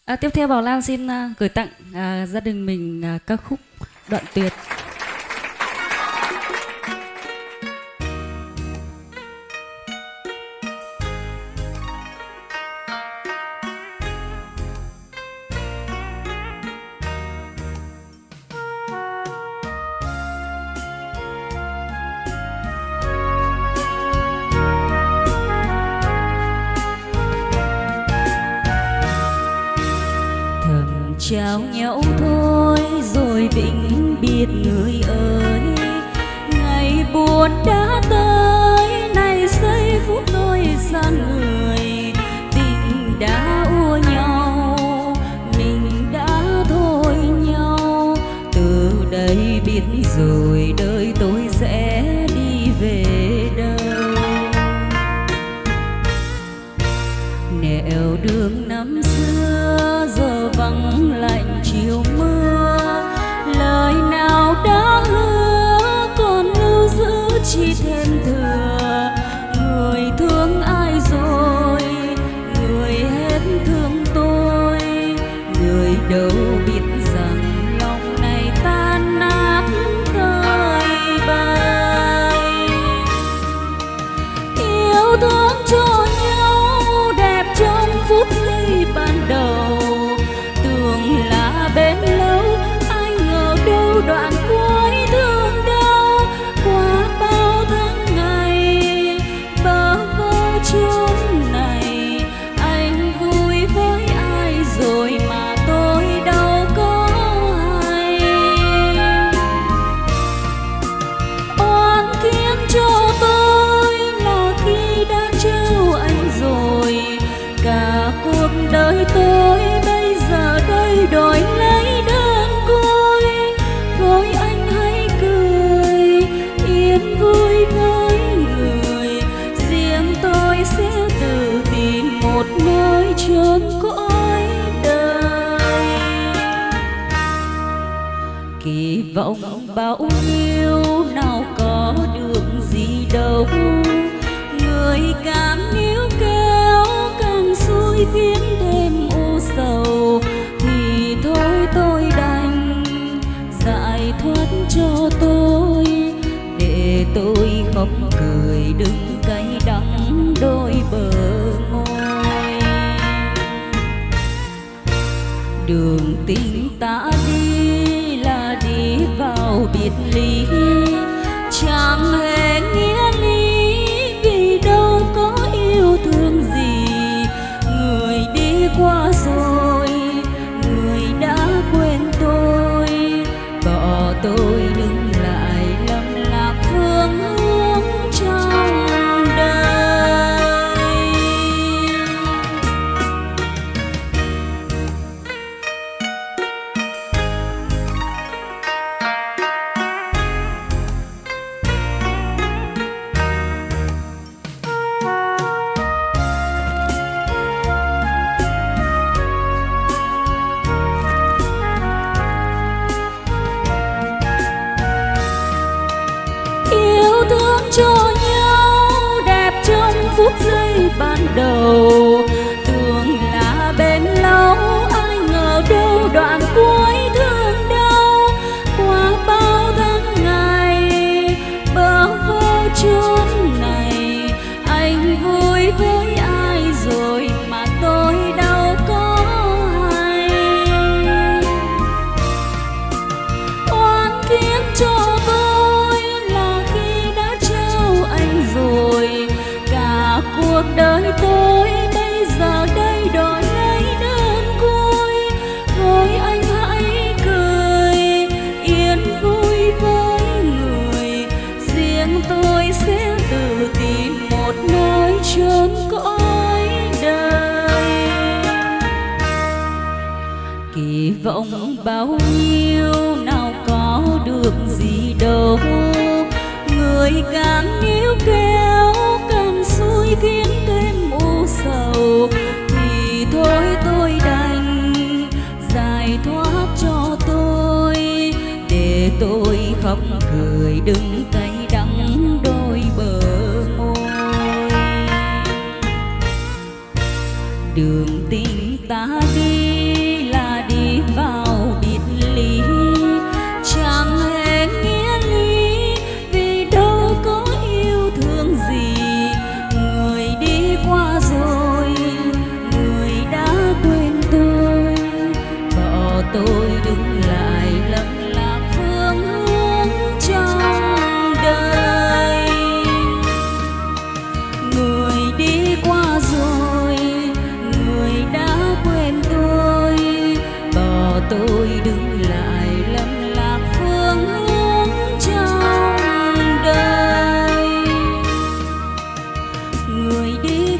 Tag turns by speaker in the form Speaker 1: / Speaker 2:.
Speaker 1: Tiếp theo Bảo Lan xin gửi tặng gia đình mình ca khúc Đoạn Tuyệt.
Speaker 2: Chào nhau thôi rồi vĩnh biệt người ơi, ngày buồn đã tới, nay giây phút đôi xa người. Tình đã ua nhau, mình đã thôi nhau, từ đây biết rồi đời tôi sẽ đi về đâu. Nẻo đường năm xưa giờ vắng lạnh chiều mưa, lời nào đã hứa còn lưu giữ chỉ thêm thừa. Người thương ai rồi, người hết thương tôi, người đâu biết rằng lòng này tan nát thời bay. Yêu thương cho nhau đẹp trong phút giây ban đầu, tưởng là bên lâu, ai ngờ đâu đoạn cuối thương đau. Qua bao tháng ngày bơ vơ chốn này, anh vui với ai rồi mà tôi đâu có hay. Oan khiến cho tôi là khi đã trao anh rồi, cả cuộc đời tôi bây giờ đây đổi lấy đơn côi. Thôi anh hãy cười yên vui với người, riêng tôi sẽ tự tìm một nơi chốn cõi đời. Kỳ vọng bao nhiêu nào có được gì đâu, người càng níu kéo càng xui khiến thêm u sầu. Thì thôi tôi đành giải thoát cho tôi, để tôi khóc cười đừng cay đắng đôi bờ môi. Đường tình ta đi là đi vào biệt ly, chẳng hề nghĩa lý vì đâu có yêu thương gì. Người đi qua rồi, người đã quên tôi, bỏ tôi đứng lại lầm lạc phương hướng trong đời. Thương cho nhau đẹp trong phút giây ban đầu, tưởng là bên lâu, ai ngờ đâu đoạn cuối thương đau. Qua bao tháng ngày bơ vơ chốn này, anh vui với ai rồi mà tôi đâu có hay. Oan khiến cho tôi là khi đã trao anh rồi, cả cuộc đời tôi bây giờ đây đổi lấy đơn côi. Thôi anh hãy cười yên vui với người, riêng tôi sẽ tự tìm một nơi chốn cõi đời. Kỳ vọng bao nhiêu nào có được gì đâu, người càng níu kéo càng xui khiến thêm u sầu. Thì thôi tôi đành giải thoát cho tôi, để tôi khóc cười đừng cay đắng đôi bờ môi. Đường tình ta đi người đi